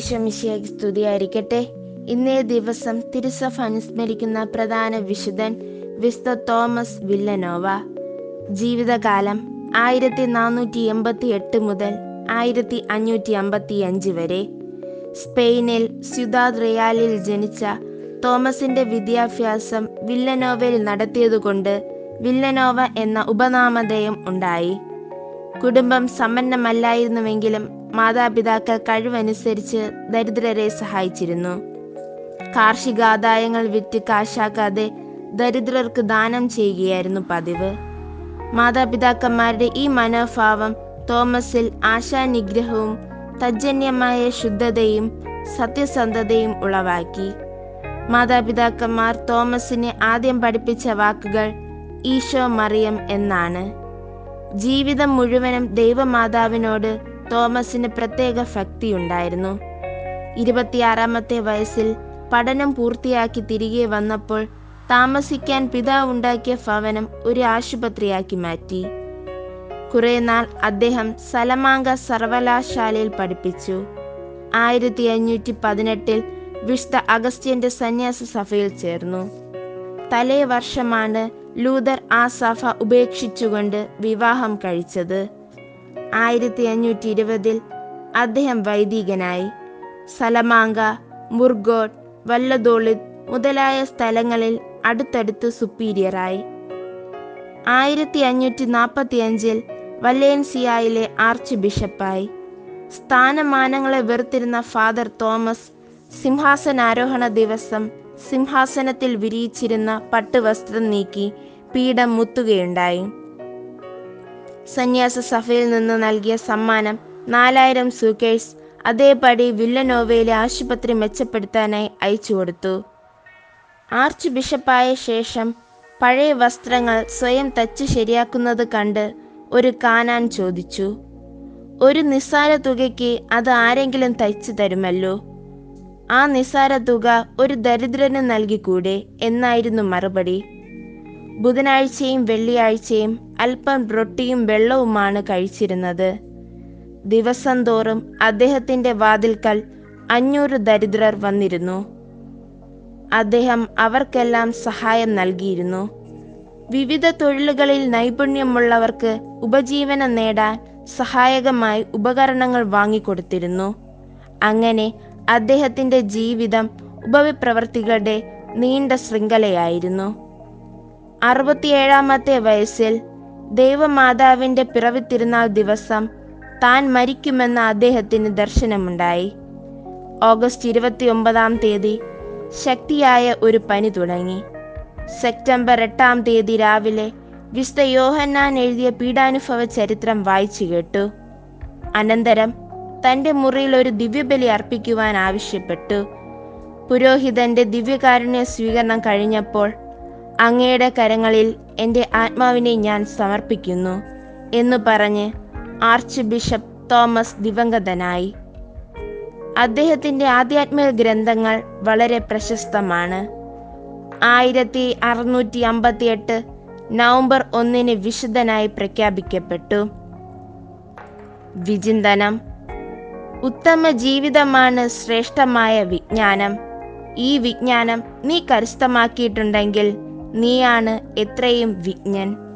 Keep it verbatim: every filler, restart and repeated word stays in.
ഈശോ മിശിഹായ്ക്ക് സ്തുതിയായിരിക്കട്ടെ. ഇന്നേ ദിവസം തിരുസഭ അനുസ്മരിക്കുന്ന പ്രധാന വിശുദ്ധൻ വിശുദ്ധ തോമസ് വില്ലനോവ. ജീവിതകാലം ആയിരത്തി നാനൂറ്റി എൺപത്തി എട്ട് മുതൽ ആയിരത്തി അഞ്ഞൂറ്റി അമ്പത്തി അഞ്ച് വരെ. സ്പെയിനിൽ സ്യൂദാദ് റിയാലിൽ ജനിച്ച തോമസിന്റെ വിദ്യാഭ്യാസം വില്ലനോവയിൽ നടത്തിയതുകൊണ്ട് വില്ലനോവ എന്ന ഉപനാമധേയം ഉണ്ടായി. കുടുംബം സമ്പന്നമല്ലായിരുന്നുവെങ്കിലും മാതാപിതാക്കൾ കഴിവനുസരിച്ച് ദരിദ്രരെ സഹായിച്ചിരുന്നു. കാർഷികാദായങ്ങൾ വിറ്റ് കാശാക്കാതെ ദരിദ്രർക്ക് ദാനം ചെയ്യുകയായിരുന്നു പതിവ്. മാതാപിതാക്കന്മാരുടെ ഈ മനോഭാവം തോമസിൽ ആശാനിഗ്രഹവും തജ്ജന്യമായ ശുദ്ധതയും സത്യസന്ധതയും ഉളവാക്കി. മാതാപിതാക്കന്മാർ തോമസിനെ ആദ്യം പഠിപ്പിച്ച വാക്കുകൾ ഈശോ മറിയം എന്നാണ്. ജീവിതം മുഴുവനും ദൈവമാതാവിനോട് തോമസിന് പ്രത്യേക ഭക്തിയുണ്ടായിരുന്നു. ഇരുപത്തിയാറാമത്തെ വയസ്സിൽ പഠനം പൂർത്തിയാക്കി തിരികെ വന്നപ്പോൾ താമസിക്കാൻ പിതാവുണ്ടാക്കിയ ഭവനം ഒരു ആശുപത്രിയാക്കി മാറ്റി. കുറെ നാൾ അദ്ദേഹം സലമാങ്ക സർവകലാശാലയിൽ പഠിപ്പിച്ചു. ആയിരത്തി അഞ്ഞൂറ്റി പതിനെട്ടിൽ വിശുദ്ധ അഗസ്ത്യന്റെ സന്യാസ സഭയിൽ ചേർന്നു. തലേ വർഷമാണ് ലൂതർ ആ സഭ ഉപേക്ഷിച്ചുകൊണ്ട് വിവാഹം കഴിച്ചത്. ആയിരത്തി അഞ്ഞൂറ്റി ഇരുപതിൽ അദ്ദേഹം വൈദികനായി. സലമാങ്ക, മുർഗോഡ്, വല്ലദോളിത് മുതലായ സ്ഥലങ്ങളിൽ അടുത്തടുത്ത് സുപ്പീരിയറായി. ആയിരത്തി അഞ്ഞൂറ്റി നാൽപ്പത്തി അഞ്ചിൽ വലേൻസിയയിലെ ആർച്ച് ബിഷപ്പായി. സ്ഥാനമാനങ്ങളെ വെറുത്തിരുന്ന ഫാദർ തോമസ് സിംഹാസനാരോഹണ ദിവസം സിംഹാസനത്തിൽ വിരിയിച്ചിരുന്ന പട്ടുവസ്ത്രം നീക്കി പീഠം മുത്തുകയുണ്ടായി. സന്യാസ സഭയിൽ നിന്ന് നൽകിയ സമ്മാനം നാലായിരം സൂക്കേഴ്സ് അതേപടി വില്ലനോവയിലെ ആശുപത്രി മെച്ചപ്പെടുത്താനായി അയച്ചു കൊടുത്തു. ആർച്ച് ബിഷപ്പായ ശേഷം പഴയ വസ്ത്രങ്ങൾ സ്വയം തച്ച് ശരിയാക്കുന്നത് കണ്ട് ഒരു കാനാൻ ചോദിച്ചു, ഒരു നിസ്സാര തുകയ്ക്ക് അത് ആരെങ്കിലും തയ്ച്ചു തരുമല്ലോ, ആ നിസ്സാര തുക ഒരു ദരിദ്രന് നൽകിക്കൂടെ എന്നായിരുന്നു മറുപടി. ബുധനാഴ്ചയും വെള്ളിയാഴ്ചയും അല്പം റൊട്ടിയും വെള്ളവുമാണ് കഴിച്ചിരുന്നത്. ദിവസം തോറും അദ്ദേഹത്തിന്റെ വാതിൽക്കൽ അഞ്ഞൂറ് ദരിദ്രർ വന്നിരുന്നു. അദ്ദേഹം അവർക്കെല്ലാം സഹായം നൽകിയിരുന്നു. വിവിധ തൊഴിലുകളിൽ നൈപുണ്യമുള്ളവർക്ക് ഉപജീവനം നേടാൻ സഹായകമായി ഉപകരണങ്ങൾ വാങ്ങിക്കൊടുത്തിരുന്നു. അങ്ങനെ അദ്ദേഹത്തിന്റെ ജീവിതം ഉപവിപ്രവർത്തികളുടെ നീണ്ട ശൃംഖലയായിരുന്നു. അറുപത്തിയേഴാമത്തെ വയസ്സിൽ ദൈവമാതാവിന്റെ പിറവി തിരുനാൾ ദിവസം താൻ മരിക്കുമെന്ന അദ്ദേഹത്തിന് ദർശനമുണ്ടായി. ഓഗസ്റ്റ് ഇരുപത്തി ഒമ്പതാം തീയതി ശക്തിയായ ഒരു പനി തുടങ്ങി. സെപ്റ്റംബർ എട്ടാം തീയതി രാവിലെ വിശുദ്ധ യോഹന്നാൻ എഴുതിയ പീഡാനുഭവ ചരിത്രം വായിച്ചു കേട്ടു. അനന്തരം തന്റെ മുറിയിൽ ഒരു ദിവ്യബലി അർപ്പിക്കുവാൻ ആവശ്യപ്പെട്ടു. പുരോഹിതന്റെ ദിവ്യകാരുണ്യ സ്വീകരണം കഴിഞ്ഞപ്പോൾ അങ്ങയുടെ കരങ്ങളിൽ എൻ്റെ ആത്മാവിനെ ഞാൻ സമർപ്പിക്കുന്നു എന്നു പറഞ്ഞ് ആർച്ച് ബിഷപ്പ് തോമസ് ദിവംഗതനായി. അദ്ദേഹത്തിന്റെ ആധ്യാത്മിക ഗ്രന്ഥങ്ങൾ വളരെ പ്രശസ്തമാണ്. ആയിരത്തി അറുന്നൂറ്റി അമ്പത്തി എട്ട് നവംബർ ഒന്നിന് വിശുദ്ധനായി പ്രഖ്യാപിക്കപ്പെട്ടു. വിചിന്തനം: ഉത്തമ ജീവിതമാണ് ശ്രേഷ്ഠമായ വിജ്ഞാനം. ഈ വിജ്ഞാനം നീ കരസ്ഥമാക്കിയിട്ടുണ്ടെങ്കിൽ നീയാണ് എത്രയും വിജ്ഞൻ.